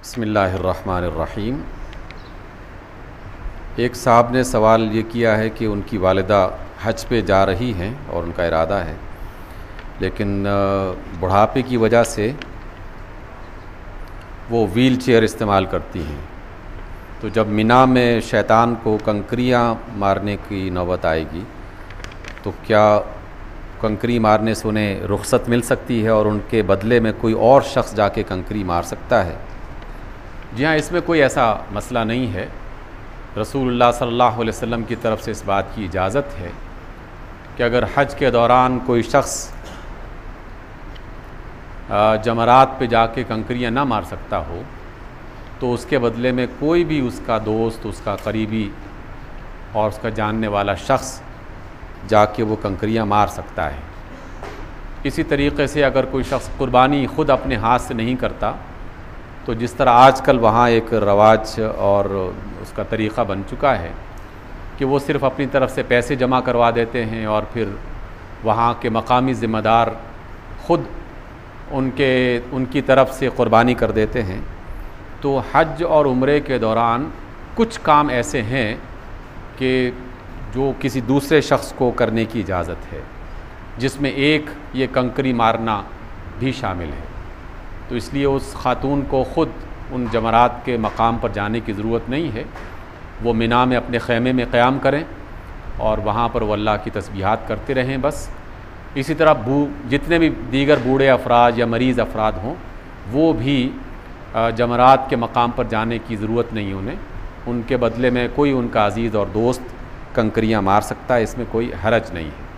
बिस्मिल्लाहिर्रहमानिर्रहीम। एक साहब ने सवाल ये किया है कि उनकी वालिदा हज पे जा रही हैं और उनका इरादा है, लेकिन बुढ़ापे की वजह से वो व्हील चेयर इस्तेमाल करती हैं। तो जब मिना में शैतान को कंकरियाँ मारने की नौबत आएगी तो क्या कंकरी मारने से उन्हें रुख्सत मिल सकती है और उनके बदले में कोई और शख्स जाके कंकरी मार सकता है? जी हाँ, इसमें कोई ऐसा मसला नहीं है। रसूलुल्लाह सल्लल्लाहु अलैहि वसल्लम की तरफ से इस बात की इजाज़त है कि अगर हज के दौरान कोई शख्स जमरात पे जाके कंकरियाँ ना मार सकता हो तो उसके बदले में कोई भी उसका दोस्त, उसका करीबी और उसका जानने वाला शख्स जाके वो कंकरियाँ मार सकता है। इसी तरीक़े से अगर कोई शख्स कुर्बानी ख़ुद अपने हाथ से नहीं करता तो जिस तरह आजकल वहाँ एक रवाज और उसका तरीक़ा बन चुका है कि वो सिर्फ़ अपनी तरफ से पैसे जमा करवा देते हैं और फिर वहाँ के मकामी ज़िम्मेदार ख़ुद उनकी तरफ से क़ुरबानी कर देते हैं। तो हज और उम्रे के दौरान कुछ काम ऐसे हैं कि जो किसी दूसरे शख्स को करने की इजाज़त है, जिसमें एक ये कंकरी मारना भी शामिल है। तो इसलिए उस खातून को ख़ुद उन जमरात के मकाम पर जाने की ज़रूरत नहीं है। वो मिना में अपने ख़ैमे में क़याम करें और वहाँ पर वो अल्लाह की तस्बीहात करते रहें बस। इसी तरह जितने भी दीगर बूढ़े अफराद या मरीज़ अफराद हों वो भी जमरात के मकाम पर जाने की ज़रूरत नहीं उन्हें। उनके बदले में कोई उनका अज़ीज़ और दोस्त कंकरियाँ मार सकता है, इसमें कोई हरज नहीं है।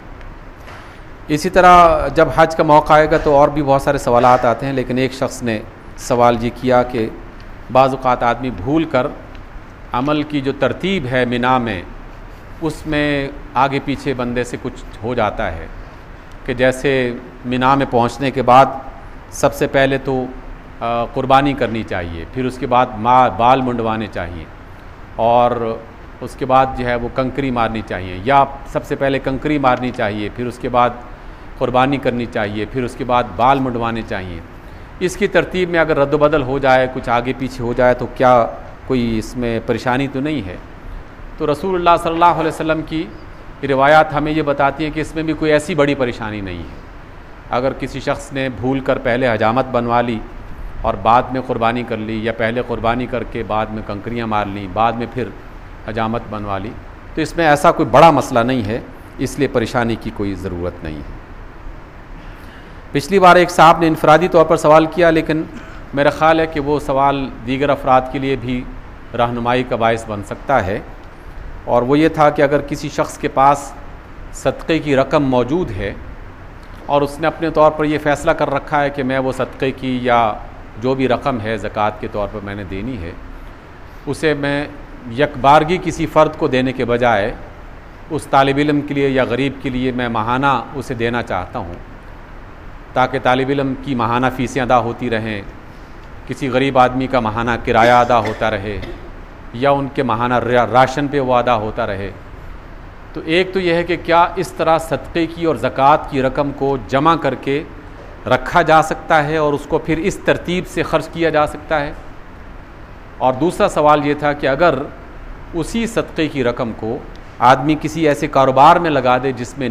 इसी तरह जब हज का मौका आएगा तो और भी बहुत सारे सवालात आते हैं, लेकिन एक शख्स ने सवाल ये किया कि बाज़ औक़ात आदमी भूल कर अमल की जो तरतीब है मिना में उसमें आगे पीछे बंदे से कुछ हो जाता है कि जैसे मिना में पहुंचने के बाद सबसे पहले तो क़ुरबानी करनी चाहिए, फिर उसके बाद बाल मुंडवाने चाहिए और उसके बाद जो है वो कंकरी मारनी चाहिए, या सबसे पहले कंकरी मारनी चाहिए, फिर उसके बाद क़ुरबानी करनी चाहिए, फिर उसके बाद बाल मुंडवाने चाहिए। इसकी तरतीब में अगर रद्द-बदल हो जाए, कुछ आगे पीछे हो जाए तो क्या कोई इसमें परेशानी तो नहीं है? तो रसूलुल्लाह सल्लल्लाहु अलैहि वसल्लम की रिवायात हमें ये बताती हैं कि इसमें भी कोई ऐसी बड़ी परेशानी नहीं है। अगर किसी शख्स ने भूल कर पहले हजामत बनवा ली और बाद में क़ुरबानी कर ली, या पहले क़ुरबानी करके बाद में कंकरियाँ मार ली, बाद में फिर हजामत बनवा ली, तो इसमें ऐसा कोई बड़ा मसला नहीं है, इसलिए परेशानी की कोई ज़रूरत नहीं है। पिछली बार एक साहब ने इनफरादी तौर पर सवाल किया, लेकिन मेरा ख़्याल है कि वो सवाल दीगर अफराद के लिए भी रहनुमाई का बायस बन सकता है। और वो ये था कि अगर किसी शख्स के पास सदक़े की रकम मौजूद है और उसने अपने तौर पर ये फ़ैसला कर रखा है कि मैं वो सदक़े की या जो भी रकम है ज़कात के तौर पर मैंने देनी है, उसे मैं यकबारगी किसी फ़र्द को देने के बजाय उस तालिब इल्म के लिए या गरीब के लिए मैं माहाना उसे देना चाहता हूँ, ताकि तालिब इल्म की माहाना फ़ीसें अदा होती रहें, किसी गरीब आदमी का माहाना किराया अदा होता रहे, या उनके माहाना राशन पे वो अदा होता रहे। तो एक तो यह है कि क्या इस तरह सदक़े की और ज़कात की रकम को जमा करके रखा जा सकता है और उसको फिर इस तरतीब से ख़र्च किया जा सकता है। और दूसरा सवाल ये था कि अगर उसी सदक़े की रकम को आदमी किसी ऐसे कारोबार में लगा दे जिसमें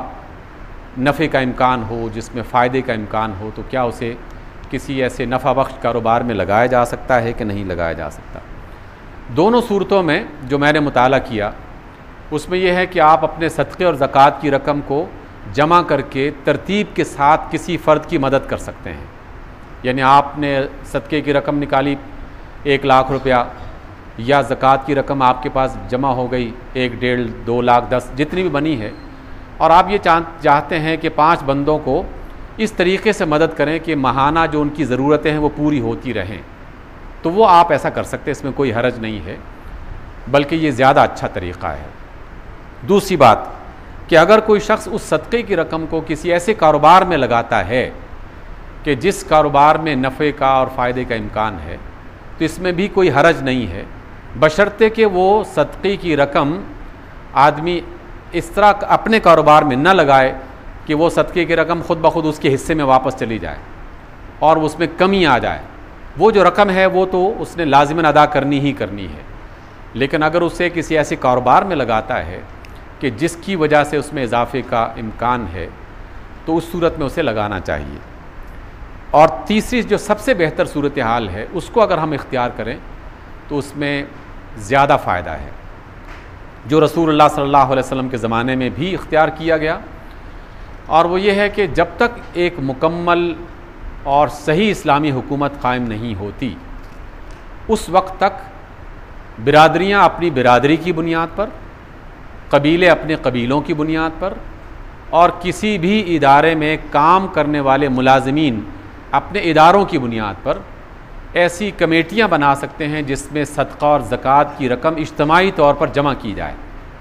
नफ़े का इम्कान हो, जिसमें फ़ायदे का इम्कान हो, तो क्या उसे किसी ऐसे नफ़ा बख्श कारोबार में लगाया जा सकता है कि नहीं लगाया जा सकता? दोनों सूरतों में जो मैंने मुताला किया उसमें यह है कि आप अपने सदक़े और ज़कात की रकम को जमा करके तरतीब के साथ किसी फ़र्द की मदद कर सकते हैं। यानी आपने सदक़े की रकम निकाली 1 लाख रुपया, या ज़कात की रकम आपके पास जमा हो गई 1, 1.5, 2 लाख 10 जितनी भी बनी है, और आप ये चाहते हैं कि 5 बंदों को इस तरीक़े से मदद करें कि माहाना जो उनकी ज़रूरतें हैं वो पूरी होती रहें, तो वो आप ऐसा कर सकते हैं, इसमें कोई हरज नहीं है, बल्कि ये ज़्यादा अच्छा तरीक़ा है। दूसरी बात कि अगर कोई शख्स उस सदक़े की रकम को किसी ऐसे कारोबार में लगाता है कि जिस कारोबार में नफ़े का और फ़ायदे का इम्कान है, तो इसमें भी कोई हरज नहीं है, बशर्ते कि वो सदक़े की रकम आदमी इस तरह अपने कारोबार में न लगाए कि वो सदक़े की रकम ख़ुद ब खुद उसके हिस्से में वापस चली जाए और उसमें कमी आ जाए। वो जो रकम है वो तो उसने लाजिमन अदा करनी ही करनी है, लेकिन अगर उसे किसी ऐसे कारोबार में लगाता है कि जिसकी वजह से उसमें इजाफे का इम्कान है, तो उस सूरत में उसे लगाना चाहिए। और तीसरी जो सबसे बेहतर सूरत हाल है उसको अगर हम इख्तियार करें तो उसमें ज़्यादा फ़ायदा है, जो रसूलुल्लाह सल्लल्लाहु अलैहि वसल्लम के ज़माने में भी इख्तियार किया गया, और वो ये है कि जब तक एक मुकम्मल और सही इस्लामी हुकूमत कायम नहीं होती उस वक्त तक बिरादरियाँ अपनी बिरादरी की बुनियाद पर, कबीले अपने कबीलों की बुनियाद पर, और किसी भी इदारे में काम करने वाले मुलाजिमीन अपने इदारों की बुनियाद पर ऐसी कमेटियां बना सकते हैं जिसमें सदका और ज़कात की रकम इज्तमाई तौर पर जमा की जाए,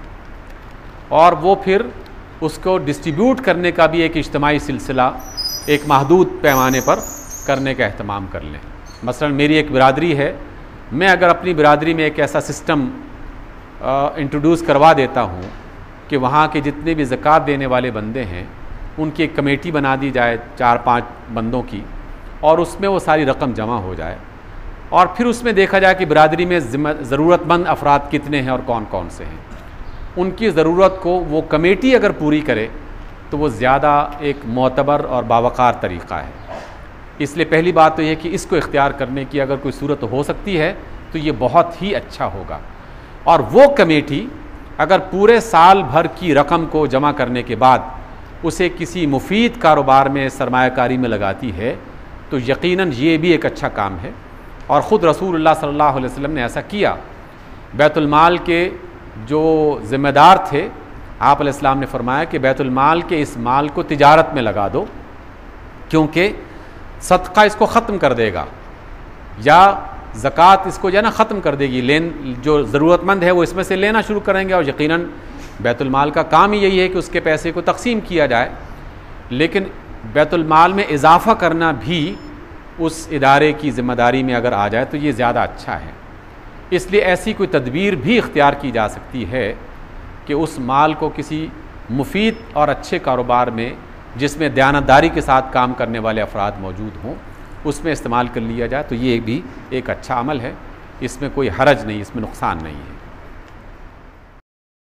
और वो फिर उसको डिस्ट्रीब्यूट करने का भी एक इज्तमाई सिलसिला एक महदूद पैमाने पर करने का अहतमाम कर लें। मसलन मेरी एक बिरादरी है, मैं अगर अपनी बिरादरी में एक ऐसा सिस्टम इंट्रोड्यूस करवा देता हूँ कि वहाँ के जितने भी ज़कात देने वाले बंदे हैं उनकी एक कमेटी बना दी जाए 4-5 बंदों की, और उसमें वो सारी रकम जमा हो जाए, और फिर उसमें देखा जाए कि बिरादरी में ज़रूरतमंद अफराद कितने हैं और कौन कौन से हैं, उनकी ज़रूरत को वो कमेटी अगर पूरी करे तो वो ज़्यादा एक मोतबर और बावकार तरीक़ा है। इसलिए पहली बात तो यह कि इसको इख्तियार करने की अगर कोई सूरत हो सकती है तो ये बहुत ही अच्छा होगा। और वो कमेटी अगर पूरे साल भर की रकम को जमा करने के बाद उसे किसी मुफीद कारोबार में सरमायाकारी में लगाती है तो यकीनन ये भी एक अच्छा काम है, और ख़ुद रसूलुल्लाह सल्लल्लाहु अलैहि वसल्लम ने ऐसा किया। बैतुल माल के जो ज़िम्मेदार थे, आप अलैहिस्सलाम ने फरमाया कि बैतुल माल के इस माल को तिजारत में लगा दो, क्योंकि सदका इसको ख़त्म कर देगा या ज़कात इसको जो है ना ख़त्म कर देगी। जो ज़रूरतमंद है वो इसमें से लेना शुरू करेंगे, और यकीनन बैतुल माल का काम ही यही है कि उसके पैसे को तकसीम किया जाए। लेकिन बैतुल माल में इजाफ़ा करना भी उस इदारे की ज़िम्मेदारी में अगर आ जाए तो ये ज़्यादा अच्छा है। इसलिए ऐसी कोई तदबीर भी इख्तियार की जा सकती है कि उस माल को किसी मुफीद और अच्छे कारोबार में, जिसमें दयानतदारी के साथ काम करने वाले अफराद मौजूद हों, उसमें इस्तेमाल कर लिया जाए, तो ये भी एक अच्छा अमल है। इसमें कोई हरज नहीं, इसमें नुकसान नहीं है।